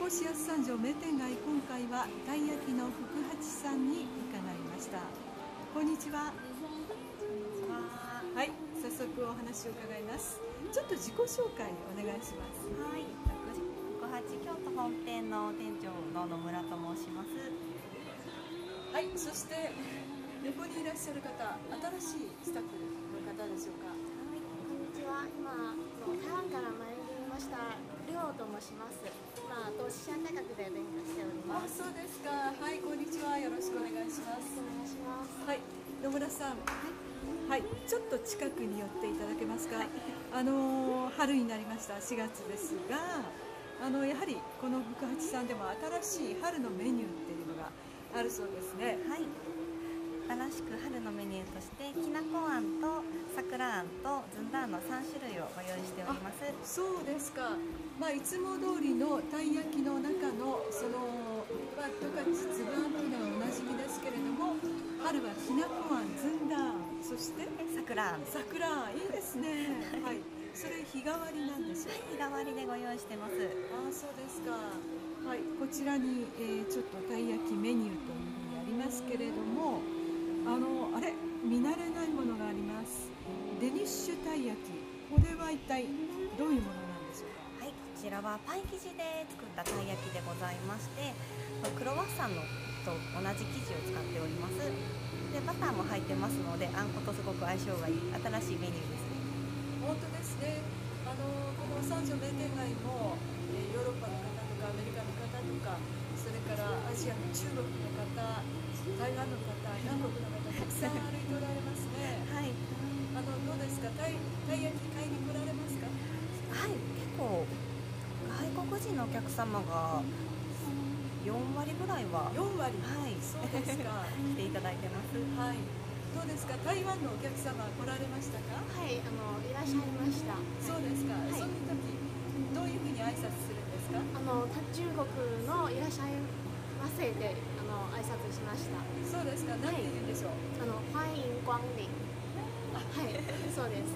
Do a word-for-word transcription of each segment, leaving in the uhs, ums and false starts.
甲市安三条名店街、今回はたい焼きの福八さんに伺いました。こんにちは。はい、早速お話を伺います。ちょっと自己紹介お願いします。 はい、福八京都本店の店長の野村と申します。 はい、そして横にいらっしゃる方、新しいスタッフの方でしょうか。 はい、こんにちは。今台湾から参りました梁と申します。今同志社大学で勉強しております。 あ、そうですか。はい、こんにちは。よろしくお願いします。 お願いします。 はい、野村さん。はい、はい、ちょっと近くに寄っていただけますか。はい、あの春になりましたしがつですが、あのやはりこの福八さんでも新しい春のメニューっていうのがあるそうですね。 はい。新しく春のメニューとしてきなこあんと桜あんとずんだあんのさんしゅるいをご用意しております。 そうですか。まあいつも通りのたい焼きの中のそのまあ十勝つぶあんというのはおなじみですけれども、春はきなこあん、ずんだあん、そして桜あん。 桜あん、いいですね。はい。それ日替わりなんですよ。 日替わりでご用意してます。 ああ、そうですか。はい。こちらに、えー、ちょっとたい焼きメニューというふうにありますけれども、あのあれ見慣れないものがあります。デニッシュたい焼き。これは一体どういうものなんでしょうか。 はい、こちらはパイ生地で作ったたい焼きでございまして、クロワッサンのと同じ生地を使っております。でバターも入ってますので、あんことすごく相性がいい新しいメニューですね。 本当ですね。あのこの三条名店街も、えー、ヨーロッパの方とかアメリカの方とか、それからアジアの中国の方、台湾の方、韓国の方、たくさん歩いておられますね。 はい。 あのどうですか。たい焼き買いに来られますか。 はい、結構外国人のお客様がよんわりぐらいは。 よんわり。 はい。 そうですか。 来ていただいてます。 はい。どうですか。台湾のお客様来られましたか。 はい、あのいらっしゃいました。 そうですか。 はい、 その時どういうふうに挨拶するんですか。 あの中国のいらっしゃいませであの挨拶しました。 そうですか。何て言うんでしょう。 あの欢迎光臨。はい、そうです。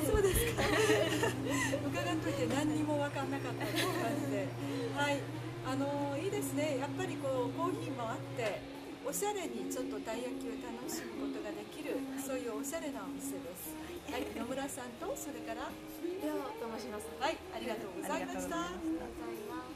そうですか。伺っといて何にも分かんなかったという感じで、はい、あのいいですね。やっぱりこうコーヒーもあって、おしゃれにちょっとたい焼きを楽しむことができる、そういうおしゃれなお店です。はい、野村さんとそれから梁と申します。 はい、ありがとうございました。 ありがとうございます。